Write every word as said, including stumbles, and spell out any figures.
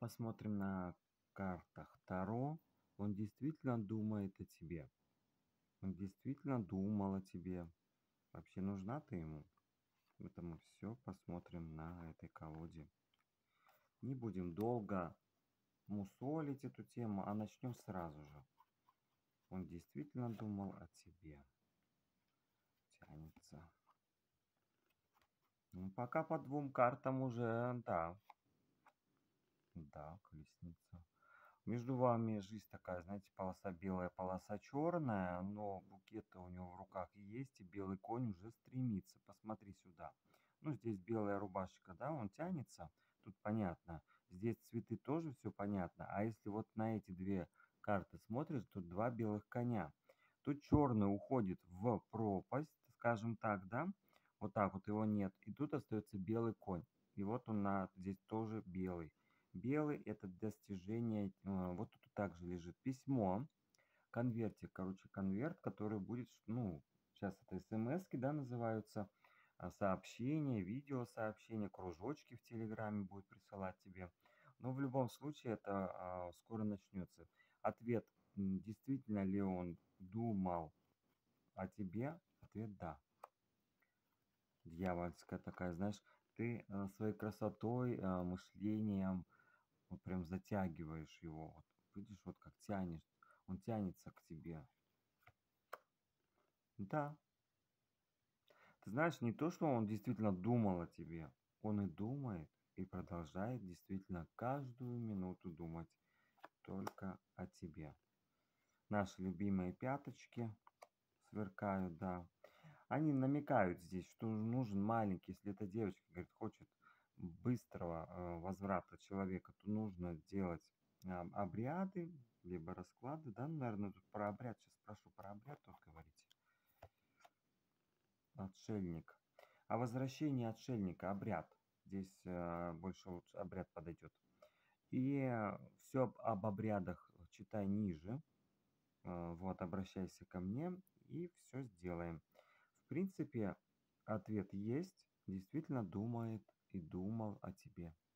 Посмотрим на картах Таро. Он действительно думает о тебе. Он действительно думал о тебе. Вообще нужна ты ему? Это мы все посмотрим на этой колоде. Не будем долго мусолить эту тему, а начнем сразу же. Он действительно думал о тебе. Тянется. Ну, пока по двум картам уже, да. Да, колесница. Между вами жизнь такая, знаете, полоса белая, полоса черная, но букет у него в руках есть, и белый конь уже стремится. Посмотри сюда. Ну, здесь белая рубашечка, да, он тянется, тут понятно. Здесь цветы тоже все понятно. А если вот на эти две карты смотришь, тут два белых коня. Тут черный уходит в пропасть, скажем так, да, вот так вот его нет. И тут остается белый конь. И вот он на, здесь тоже белый. Белый — это достижение. э, Вот тут также лежит письмо, конвертик, короче, конверт, который будет, ш- ну, сейчас это смски, да, называются, а, сообщения, видеосообщения, кружочки в Телеграме будет присылать тебе. Но в любом случае это а, скоро начнется. Ответ, м, действительно ли он думал о тебе? Ответ — да. Дьявольская такая, знаешь, ты э, своей красотой, э, мышлением, вот прям затягиваешь его. Вот видишь, вот как тянешь. Он тянется к тебе. Да. Ты знаешь, не то, что он действительно думал о тебе. Он и думает, и продолжает действительно каждую минуту думать только о тебе. Наши любимые пяточки сверкают, да. Они намекают здесь, что нужен маленький, если эта девочка, говорит, хочет быстрого э, возврата человека, то нужно делать э, обряды, либо расклады, да, ну, наверное, тут про обряд, сейчас спрошу про обряд, тут говорите. Отшельник. А возвращение отшельника, обряд. Здесь э, больше лучше обряд подойдет. И все об, об обрядах читай ниже. Э, вот, обращайся ко мне, и все сделаем. В принципе, ответ есть. Действительно думает и думал о тебе.